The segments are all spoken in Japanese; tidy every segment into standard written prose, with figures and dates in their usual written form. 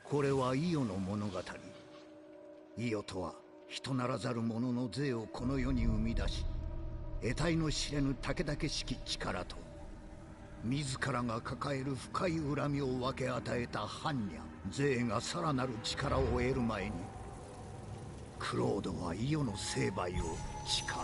これはイオの物語。イオとは人ならざる者の税をこの世に生み出し、得体の知れぬ武々しき力と自らが抱える深い恨みを分け与えた般若税がさらなる力を得る前に、クロードはイオの成敗を誓う。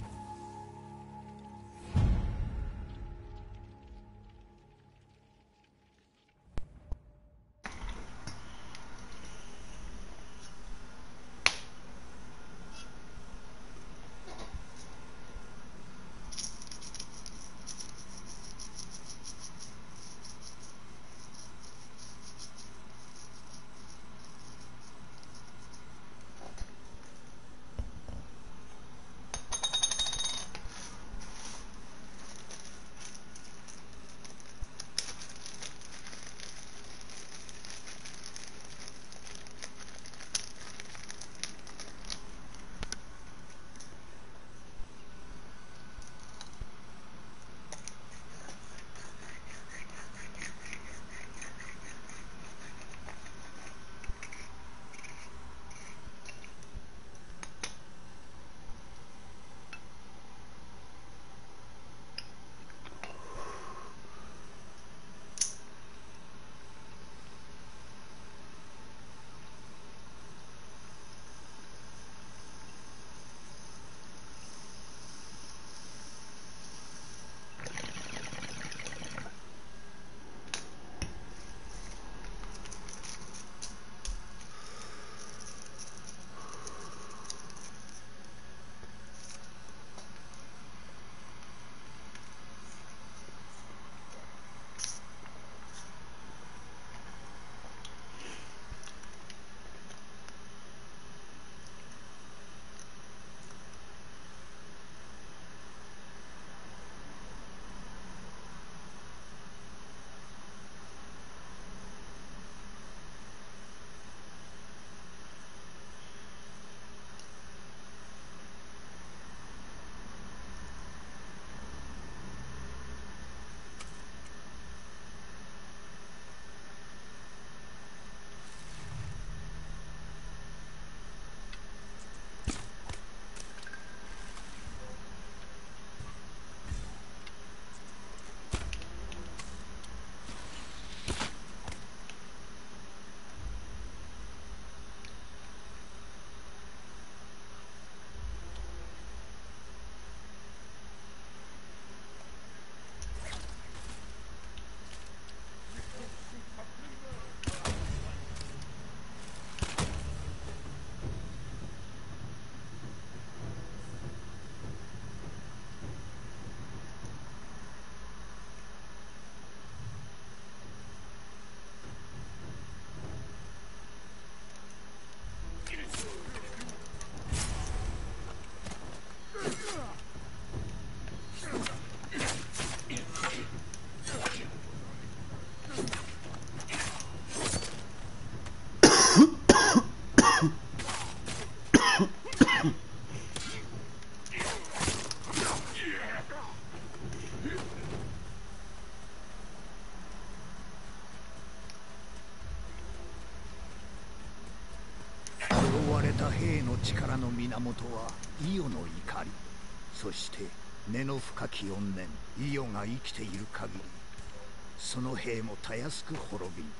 兵の力の源はイオの怒り、そして根の深き怨念イオが生きている限り、その兵もたやすく滅びん。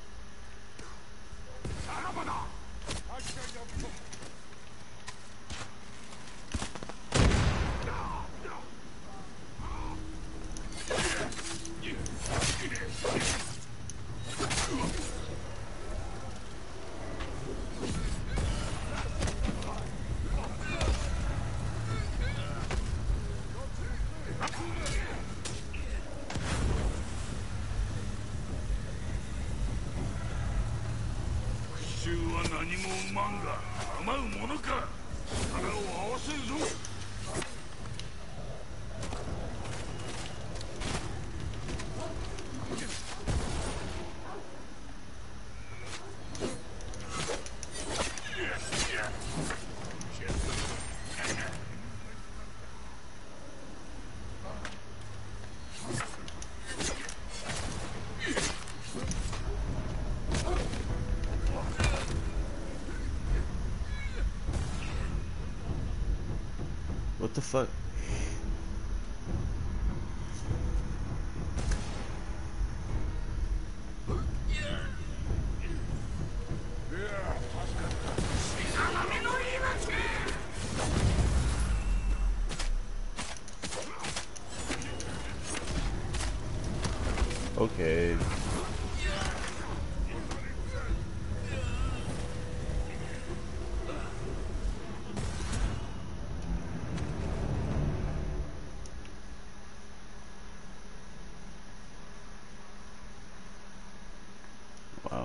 さらばだ。 何も生まんが構うものか。力を合わせるぞ。 the fuck? Okay. Wow.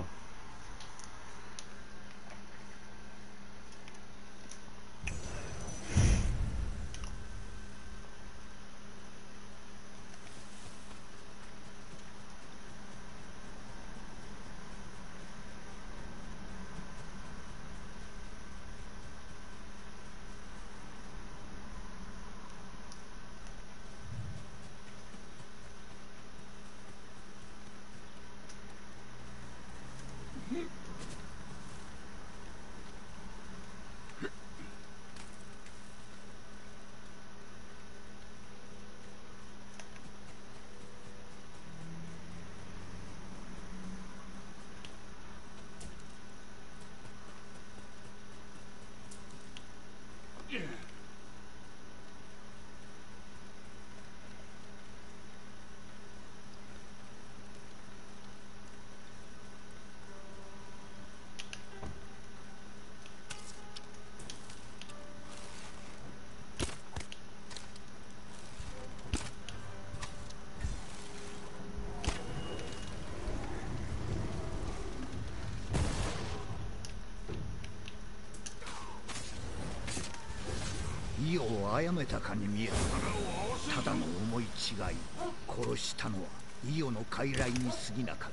イオを殺めたかに見えた。ただの思い違い。殺したのはイオの傀儡に過ぎなかった。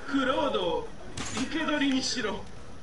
クロードを生け捕りにしろ。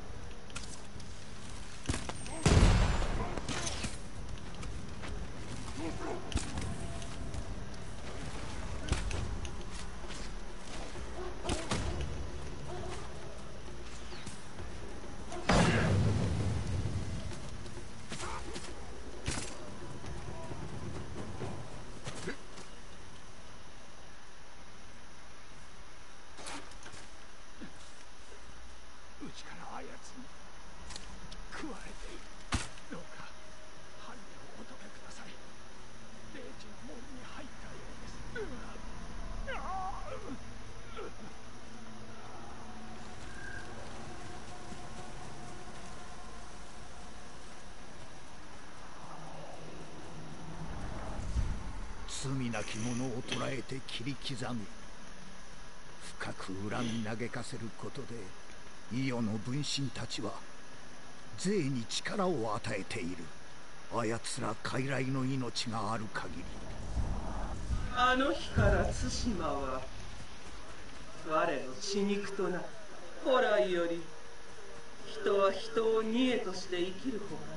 罪なき者を捕らえて切り刻み、深く恨み嘆かせることでイオの分身たちは税に力を与えている。あやつら傀儡の命がある限り。 あの日から対馬は我の血肉とな。古来より人は人を贄として生きるほかない。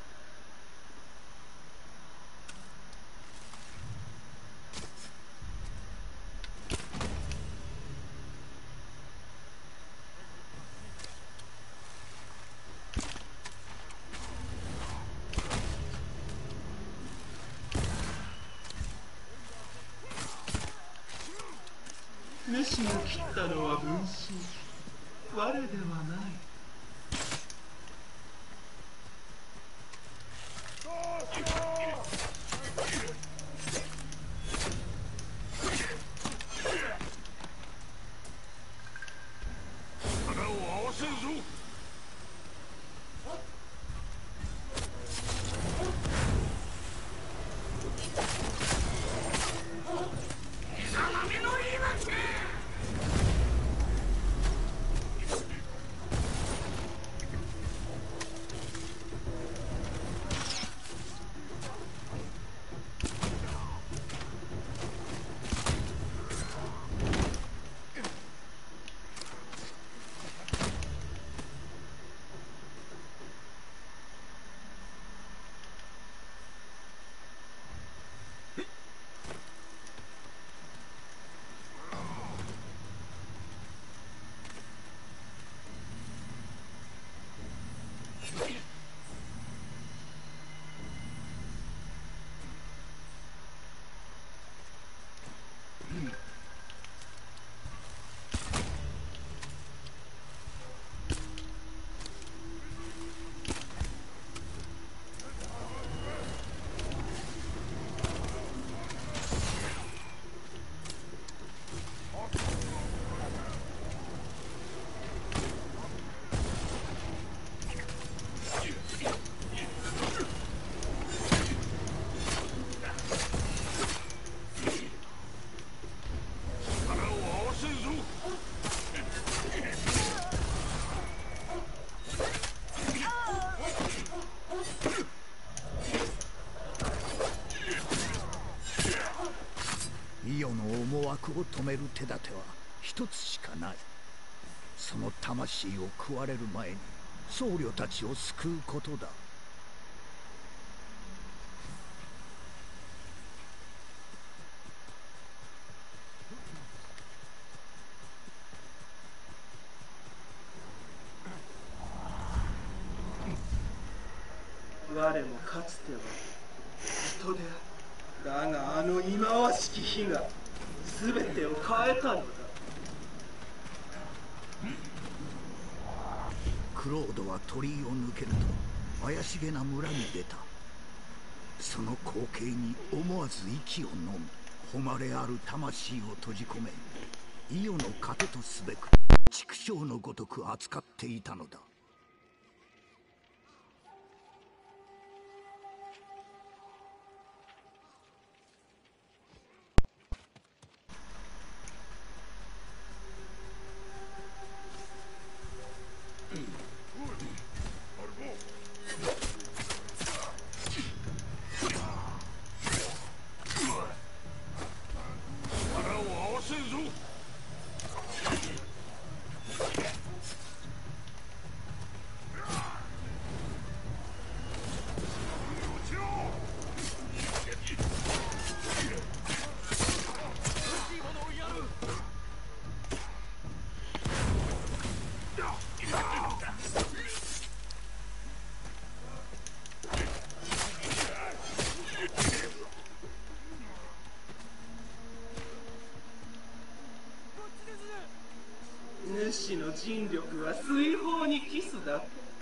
主が切ったのは分身、我ではない。 腹を合わせるぞ。 イオの思惑を止める手立ては一つしかない。その魂を食われる前に僧侶たちを救うことだ。 我もかつては人である。だがあの忌まわしき火が全てを変えたのだ。 クロードは鳥居を抜けると怪しげな村に出た。その光景に思わず息を飲む。誉れある魂を閉じ込めイオの糧とすべく畜生のごとく扱っていたのだ。 力を合わせるぞ。 主の尽力は水泡にキスだ。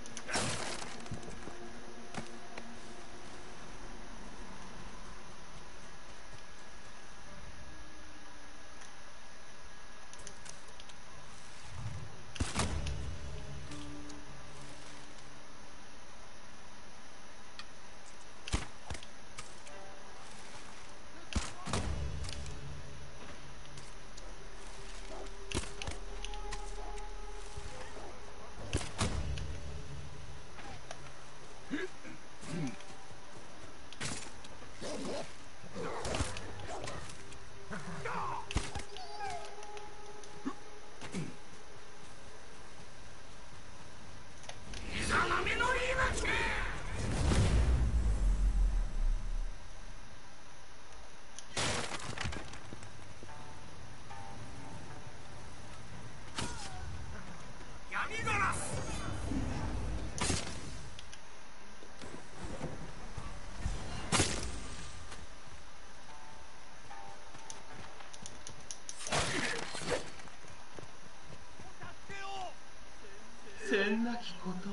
せんなきことを。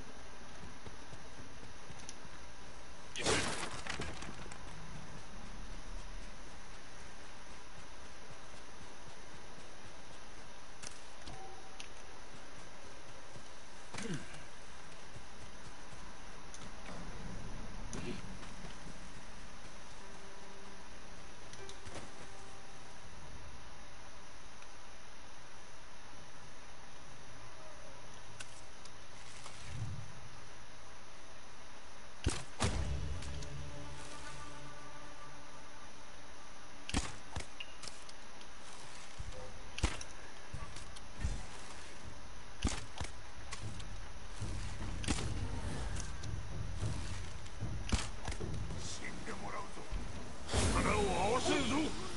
力を合わせるぞ。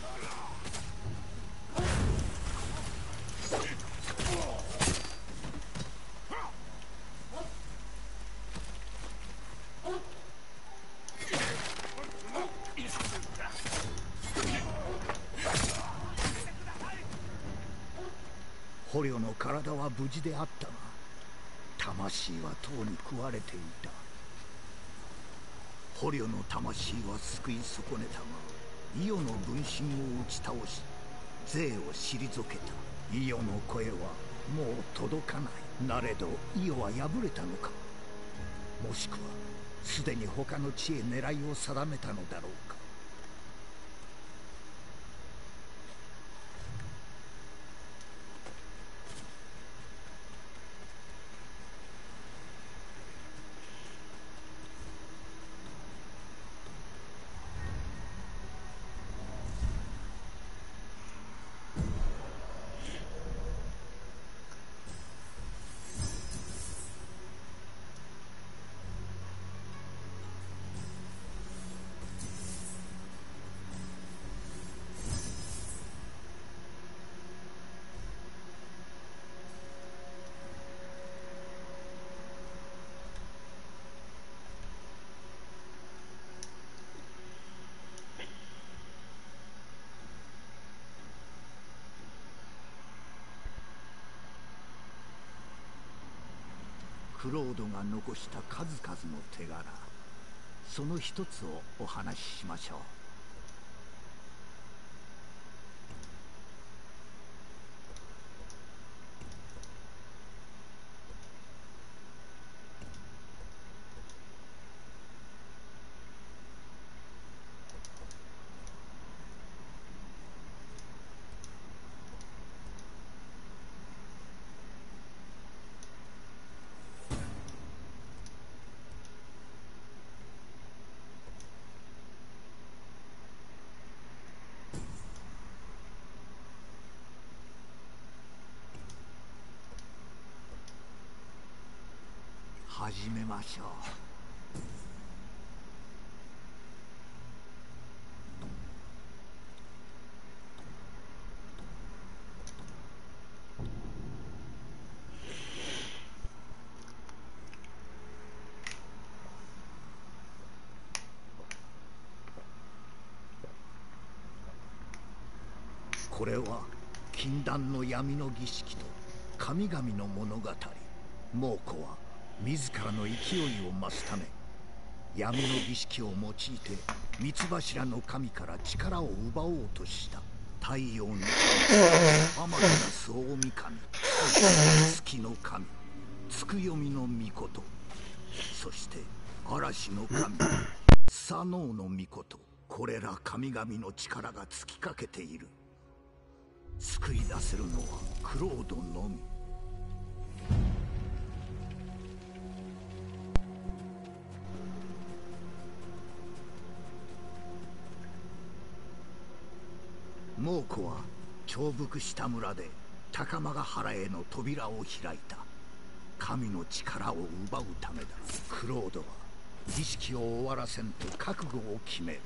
捕虜の体は無事であったが魂はとうに食われていた。捕虜の魂は救い損ねたがイオの分身を打ち倒し税を退けた。イオの声はもう届かない。なれどイオは敗れたのか、もしくはすでに他の地へ狙いを定めたのだろうか。 クロードが残した数々の手柄、その一つをお話ししましょう。始めましょう。これは禁断の闇の儀式と神々の物語。猛虎は自らの勢いを増すため闇の儀式を用いて三つ柱の神から力を奪おうとした。太陽の神、アマテラス大神、月の神、つくよみの御事、そして嵐の神、サノーの御事。これら神々の力が尽きかけている。救い出せるのはクロードのみ。猛虎は重複した村で高間ヶ原への扉を開いた。神の力を奪うためだ。クロードは儀式を終わらせんと覚悟を決める。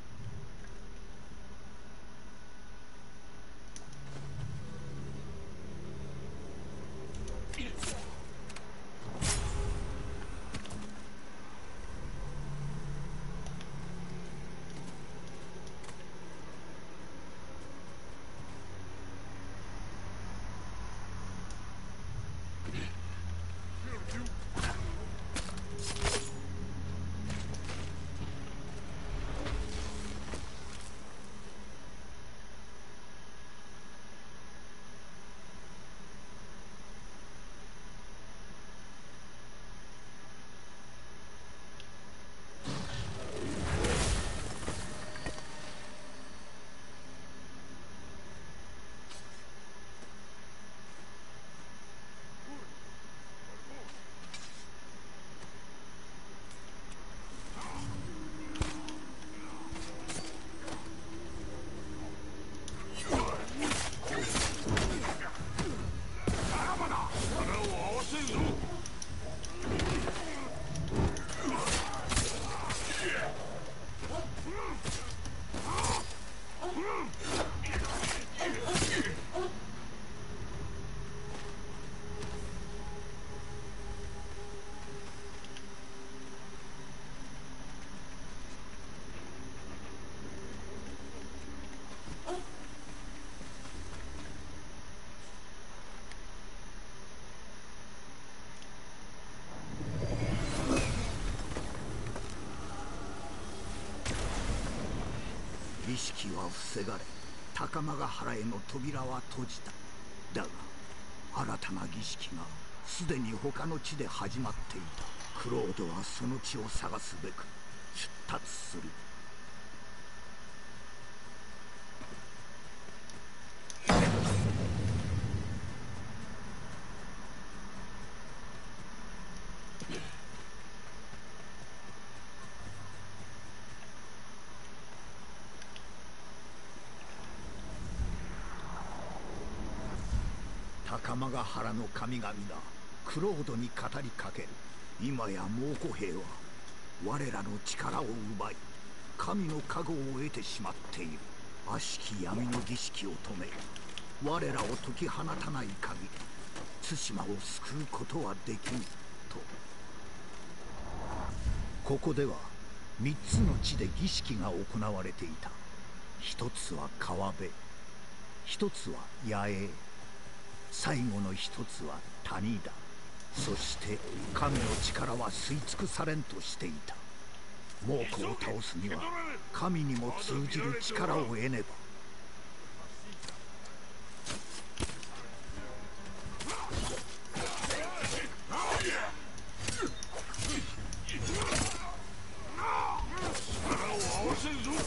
儀式は防がれ、高間ヶ原への扉は閉じた。だが新たな儀式がすでに他の地で始まっていた。クロードはその地を探すべく出立する。高間ヶ原の神々がクロードに語りかける。今や猛虎兵は我らの力を奪い神の加護を得てしまっている。悪しき闇の儀式を止め我らを解き放たない限り対馬を救うことはできぬと。ここでは3つの地で儀式が行われていた。一つは川辺、一つは野営、最後の一つは谷だ。 そして神の力は吸い尽くされんとしていた。猛虎を倒すには神にも通じる力を得ねば。 力を合わせるぞ。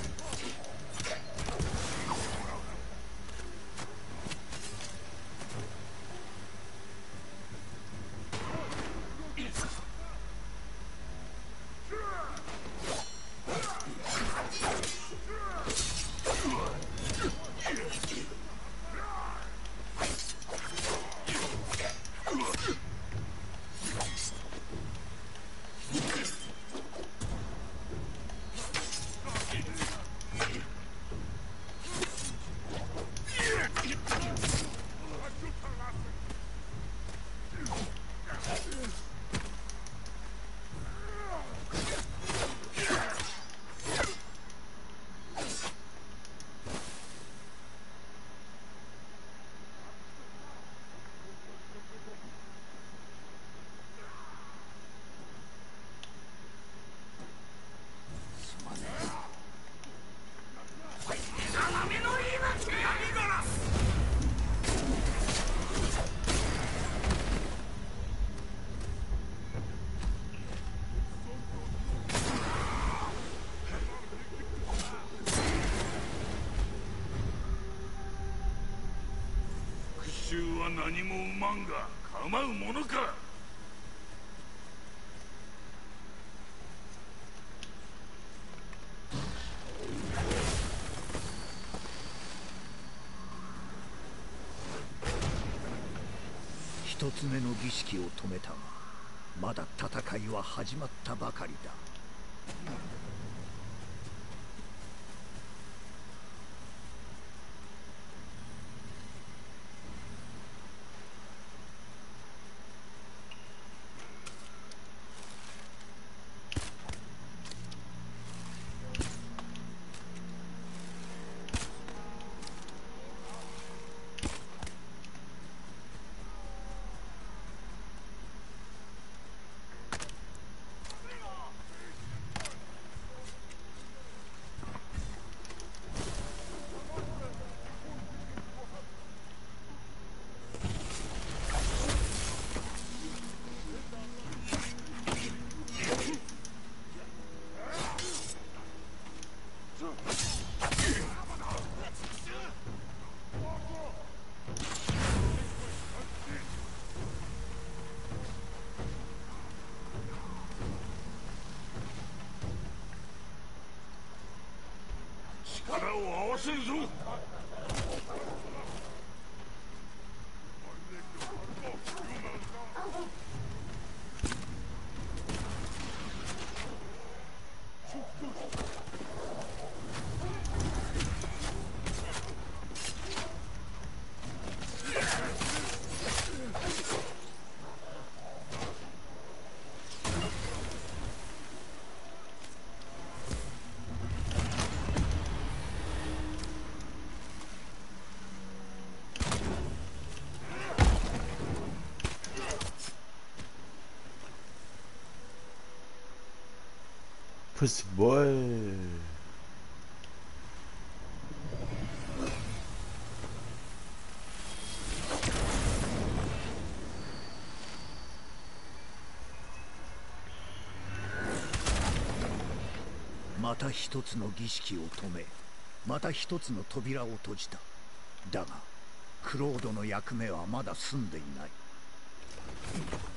復讐は何も生まんが構うものか。 一つ目の儀式を止めたが、まだ戦いは始まったばかりだ。力を合わせるぞ。 Fußball. また一つの儀式を止め、また一つの扉を閉じた。だがクロードの役目はまだ済んでいない。